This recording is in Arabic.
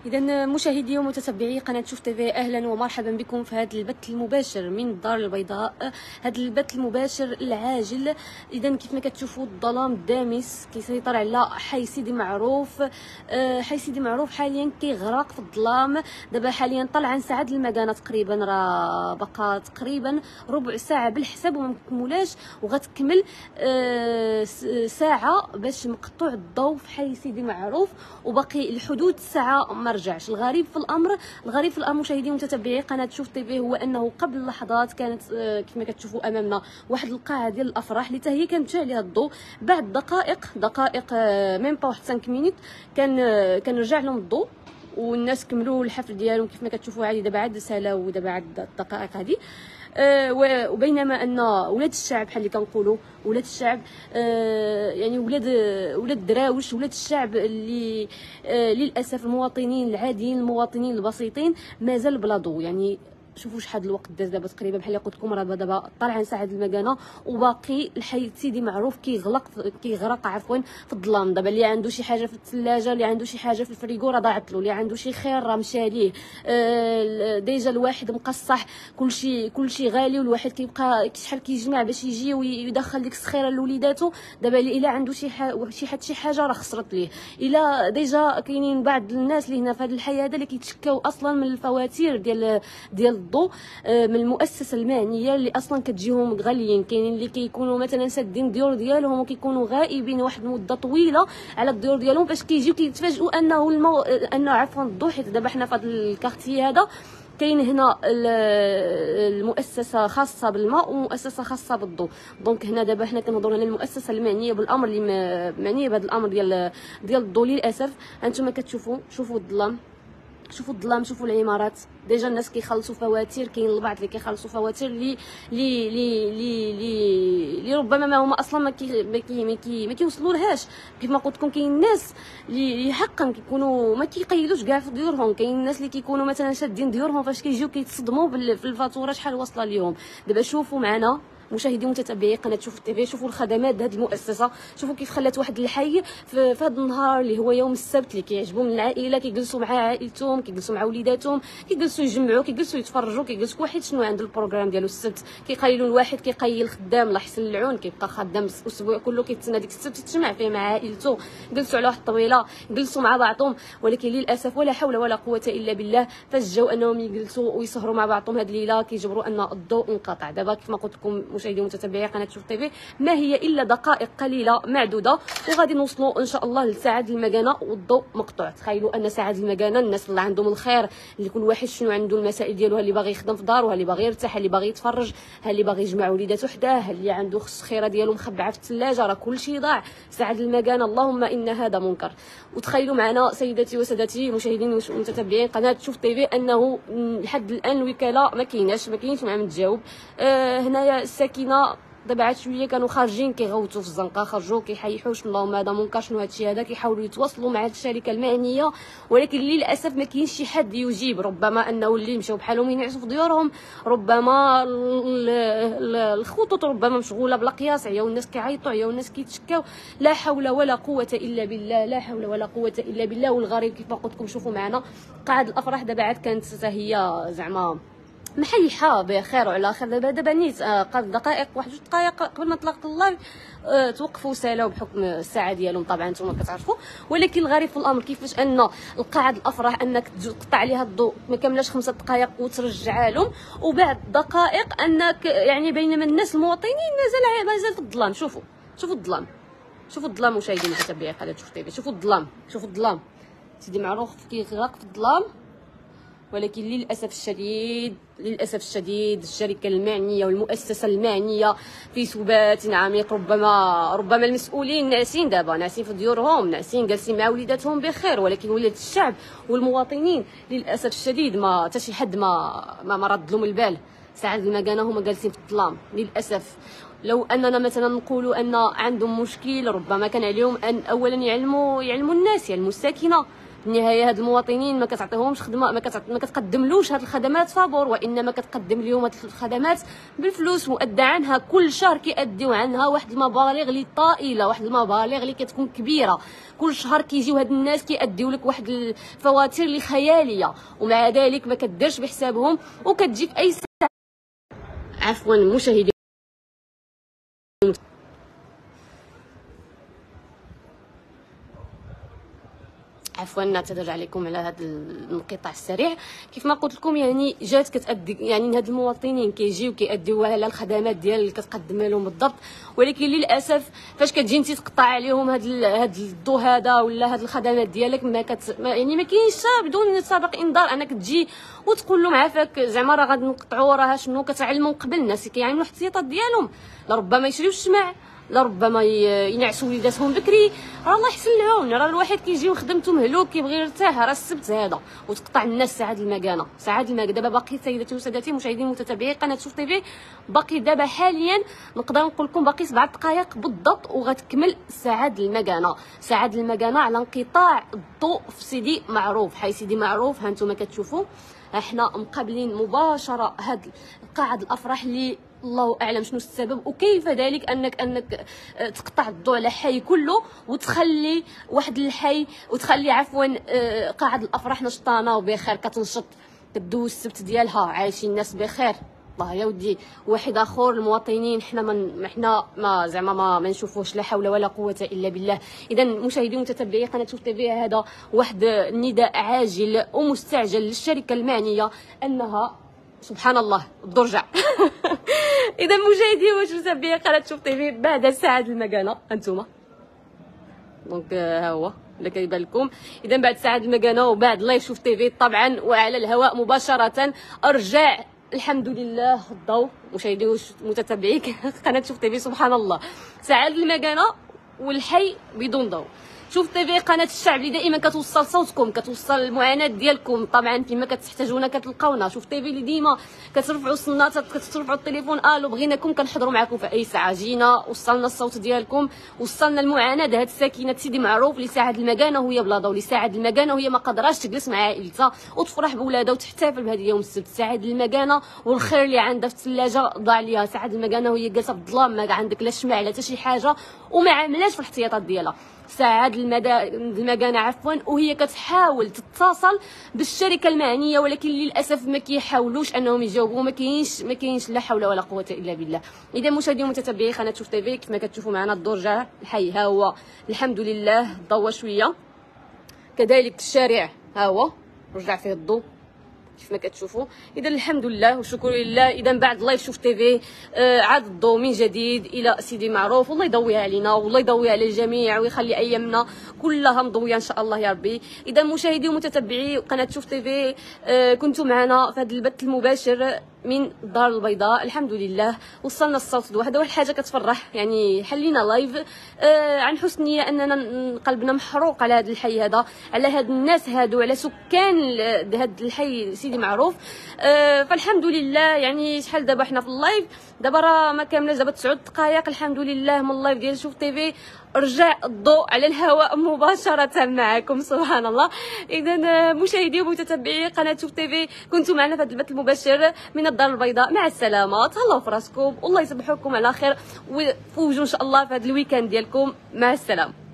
إذا مشاهدي ومتتبعي قناة شوف تيفي، أهلا ومرحبا بكم في هذا البث المباشر من الدار البيضاء، هذا البث المباشر العاجل. إذا كيف ما كتشوفوا الظلام الدامس كيسيطر على حي سيدي معروف. حي سيدي معروف حاليا كيغرق في الظلام. دابا حاليا طلعا ساعة المكانة تقريبا، راه بقى تقريبا ربع ساعة بالحساب وما مكمولاش، وغتكمل ساعة باش مقطوع الضوء في حي سيدي معروف، وباقي الحدود الساعة ما رجعش. الغريب في الامر مشاهدي ومتتبعي قناه شوف تيفي هو انه قبل لحظات كانت كما كتشوفوا امامنا واحد القاعه ديال الافراح اللي حتى هي كان مشى عليها الضوء. بعد دقائق ميم با واحد 5 مينوت كان رجع لهم الضوء، والناس كملوا الحفل ديالهم كيف ما كتشوفوا عادي. دابا عاد سالاو دابا عاد الدقائق هذه. وبينما ان ولاد الشعب بحال اللي كنقولوا ولاد الشعب، يعني ولاد دراوش، ولاد الشعب اللي للاسف المواطنين العاديين، المواطنين البسيطين مازال بلا ضو. يعني شوفوا شحال الوقت داز دابا تقريبا، بحال اللي قلت لكم راه دابا طالعين ساعه المكانه وباقي الحي سيدي معروف كيغرق عفوا في الظلام. دابا اللي عنده شي حاجه في الثلاجه، اللي عنده شي حاجه في الفريغو راه ضاعت له، اللي عنده شي خير راه مشى ليه. ديجا الواحد مقصح، كلشي غالي، والواحد كيبقى شحال كيجمع باش يجي ويدخل ديك السخيره لوليداتو. دابا الا عنده شي حاجه راه خسرت ليه. الا ديجا كاينين بعض الناس اللي هنا في هذا الحي هذا اللي كيتشكاو اصلا من الفواتير ديال الضوء من المؤسسه المعنيه اللي اصلا كتجيهم غاليين. كاينين اللي كيكونوا مثلا سادين الديور ديالهم وكيكونوا غائبين واحد المده طويله على الديور ديالهم، باش كيجيو كيتفاجئوا انه عفوا الضوء. حيت دابا حنا في هذا الكارتي هذا كاين هنا المؤسسه خاصه بالماء ومؤسسه خاصه بالضوء. دونك هنا دابا حنا كنهضروا على المؤسسه المعنيه بالامر، اللي معنيه بهذا الامر ديال الضوء. للاسف هانتوما كتشوفوا، شوفوا الظلام، شوفوا العمارات. ديجا الناس كيخلصوا فواتير، كاين البعض اللي كيخلصوا فواتير اللي ربما ما هما اصلا ما كيوصلوا لهاش. كيف ما قلت لكم كاين الناس اللي حقا كيكونوا ما كيقيدوش كاع في ديورهم. كاين الناس اللي كيكونوا مثلا شادين ديورهم، فاش كيجيو كيتصدموا في الفاتوره شحال واصله ليهم. دابا شوفوا معنا مشاهدي ومتتبعي قناه شوف تيفي، شوفوا الخدمات هذه المؤسسه، شوفوا كيف خلات واحد الحي في هذا النهار اللي هو يوم السبت اللي كيعجبوا من العائله، كيجلسوا مع عائلتهم، كيجلسوا مع وليداتهم، كيجلسوا يجمعوا، كيجلسوا يتفرجوا، كيجلس واحد شنو عنده البروغرام ديالو السبت. كيقيلوا الواحد كيقيل الخدام الله يحسن العون، كيبقى خدام الاسبوع كله كيتسنى ديك السبت يتجمع فيه مع عائلته، جلسوا على واحد الطويله، جلسوا مع بعضهم. ولكن للاسف ولا حول ولا قوه الا بالله، فاش جاوا انهم يجلسوا ويسهروا مع بعضهم هذه الليله كيجبروا ان الضوء انقطع. دابا كيف ما قلت لكم مشاهدي ومتتبعي قناه شوف تيفي، ما هي الا دقائق قليله معدوده وغادي نوصلوا ان شاء الله لساعه المكانه والضوء مقطوع. تخيلوا ان ساعه المكانه، الناس اللي عندهم الخير، اللي كل واحد شنو عنده المسائل ديالو، اللي باغي يخدم في دارو، اللي باغي يرتاح، اللي باغي يتفرج، اللي باغي يجمع وليداتو حداه، اللي عنده الخيره ديالو مخبعه في الثلاجه، راه كلشي ضاع. ساعه المكانه اللهم ان هذا منكر. وتخيلوا معنا سيداتي وسادتي مشاهدين ومتتبعين قناه شوف تيفي انه لحد الان الوكاله ما كاينش مع من تجاوب. هنايا الساكنه دابا عاد شويه كانوا خارجين كيغوتوا في الزنقه، خرجوا كيحيحوا اللهم هذا منكر، شنو هادشي هذا، كيحاولوا يتواصلوا مع الشركه المعنيه، ولكن للاسف ما كاينش شي حد يجيب. ربما انه اللي مشاو بحالهم ينعسوا في ديورهم، ربما الخطوط ربما مشغوله بلا قياس، عياو الناس كيعيطوا، عياو الناس كيتشكاو. لا حول ولا قوه الا بالله، لا حول ولا قوه الا بالله. والغريب كيف ما قلت لكم، شوفوا معنا قاعه الافراح دابا عاد كانت حتى هي زعما محيحه بخير وعلى خير. دابا نيت قبل دقائق، واحد 2 دقائق قبل ما طلقت اللايف توقفوا سالاو بحكم الساعه ديالهم طبعا نتوما كتعرفوا. ولكن الغريب في الامر كيفاش ان القاعه الافراح انك تقطع عليها الضوء ما كاملاش 5 دقائق وترجعها لهم، وبعد دقائق انك يعني بينما الناس المواطنين مازال في الظلام. شوفوا الظلام، شوفوا الظلام مشاهدين متتبعي قناه شوف تيفي، شوفوا الظلام سيدي معروف كيغرق في الظلام. ولكن للاسف الشديد الشركه المعنيه والمؤسسه المعنيه في سبات عميق. ربما المسؤولين ناعسين دابا، ناعسين في ديورهم، ناعسين جالسين مع وليداتهم بخير، ولكن ولاد الشعب والمواطنين للاسف الشديد ما حتى شي حد ما رد لهم البال. ساعات المكانه هما جالسين في الظلام للاسف. لو اننا مثلا نقولوا ان عندهم مشكل، ربما كان عليهم ان اولا يعلموا الناس، يعلموا الساكنه، النهايه هاد المواطنين ما كتعطيهمش خدمه، ما كتقدملوش هاد الخدمات فابور، وانما كتقدم لهم هاد الخدمات بالفلوس مؤدى عنها كل شهر. كيأديو عنها واحد المبالغ اللي طائله، واحد المبالغ اللي كتكون كبيره. كل شهر كيجيو هاد الناس كيأديو لك واحد الفواتير اللي خياليه، ومع ذلك ما كديرش بحسابهم وكتجيك اي ساعه. عفوا مشاهدي، عفوا نعتذر عليكم على هذا الانقطاع السريع. كيف ما قلت لكم يعني جات كتأدي، يعني هاد المواطنين كيجيو كيأديو على الخدمات ديال اللي كتقدم لهم بالضبط، ولكن للاسف فاش كتجي انت تقطع عليهم هاد الضو هذا ولا هاد الخدمات ديالك يعني ما كاينش بدون سابق انذار انك تجي وتقول لهم عافاك زعما راه غادي نقطعوا، راه شنو كتعلموا قبل الناس كيعملوا الاحتياطات ديالهم، لربما يشريوش الشمع، لربما ينعسوا وليداتهم بكري. راه الله يحسن العون، راه الواحد كيجي وخدمته مهلوك كيبغي يرتاح، راه السبت هذا وتقطع الناس ساعات المكانه. ساعات المكانه دابا باقي سيداتي وسادتي مشاهدين متتابعي قناه شوف تيفي، باقي دابا حاليا نقدر نقول لكم باقي 7 دقائق بالضبط وغتكمل ساعات المكانه. ساعات المكانه على انقطاع الضوء في سيدي معروف. حي سيدي معروف ها انتم كتشوفوا احنا مقابلين مباشره هاد قاعه الافراح اللي الله اعلم شنو السبب وكيف ذلك انك تقطع الضوء على حي كله وتخلي واحد الحي وتخلي عفوا قاعه الافراح نشطانه وبخير كتنشط كدوز السبت ديالها عايشين الناس بخير. الله يا ودي واحد اخر المواطنين حنا ما زعما ما نشوفوش لا حول ولا قوه الا بالله. اذا مشاهدي ومتتبعي قناه شوف تيفي هذا واحد النداء عاجل ومستعجل للشركه المعنيه انها سبحان الله الضرجع اذا مشاهدي ومتتبعي قناه شوف تيفي بعد ساعه المكانه انتما دونك ها هو اللي كيبان لكم. اذا بعد ساعه المكانه وبعد لايف شوف تيفي طبعا وعلى الهواء مباشره ارجع الحمد لله الضوء. مشاهدي ومتتبعي قناه شوف تيفي سبحان الله ساعات المكانه والحي بدون ضوء. شوف تيفي قناه الشعب اللي دائما كتوصل صوتكم كتوصل المعاناه ديالكم طبعا فيما كتحتاجونا كتلقاونا. شوف تيفي اللي ديما كترفعوا الصناطات كترفعوا التليفون الو بغيناكم كنحضروا معكم في اي ساعه. جينا وصلنا الصوت ديالكم وصلنا المعاناه هاد الساكنه سيدي معروف اللي ساعه المكانه وهي بلا ضوء، اللي ساعه المكانه وهي ما قدراش تجلس مع عائلتها وتفرح بولادها وتحتفل بهذا اليوم السبت. ساعه المكانه والخير اللي عندها في الثلاجه ضاع ليها. ساعه المكانه وهي جالسه في الظلام ما عندك لا شمع لا حتى شي حاجه وما عاملاش في الاحتياطات ديالها. ساعات المكانه عفوا وهي كتحاول تتصل بالشركه المعنيه ولكن للاسف ما كيحاولوش انهم يجاوبوا. ما كاينش لا حول ولا قوه الا بالله. اذا مشاهدين ومتتبعي قناه شوف تيفي كما كتشوفوا معنا الدور جا الحي ها هو الحمد لله ضوى شويه، كذلك الشارع ها هو رجع فيه الضوء كيف ما كتشوفوا. اذا الحمد لله والشكر لله. اذا بعد لايف شوف تيفي عاد الضوء من جديد الى سيدي معروف. والله يضويها علينا والله يضويها على الجميع ويخلي ايامنا كلها مضويه ان شاء الله يا ربي. اذا مشاهدي ومتتبعي قناه شوف تيفي كنتوا معنا في هذا البث المباشر من الدار البيضاء. الحمد لله وصلنا الصوت دو هذا واحد الحاجه كتفرح يعني حلينا لايف عن حسن نيه اننا قلبنا محروق على هذا الحي هذا على هاد الناس هادو على سكان هذا الحي سيدي معروف. فالحمد لله يعني شحال دابا حنا في اللايف دابا راه ما كاملاش دابا 9 دقائق الحمد لله من اللايف ديال شوف تيفي رجع الضوء على الهواء مباشره معكم سبحان الله. اذا مشاهدي ومتتبعي قناه شوف تيفي كنتوا معنا في هذا البث المباشر من الدار البيضاء. مع السلامه تهلاو في راسكم والله يصبحكم على خير وفوجوا ان شاء الله في هذا الويكاند ديالكم. مع السلامه.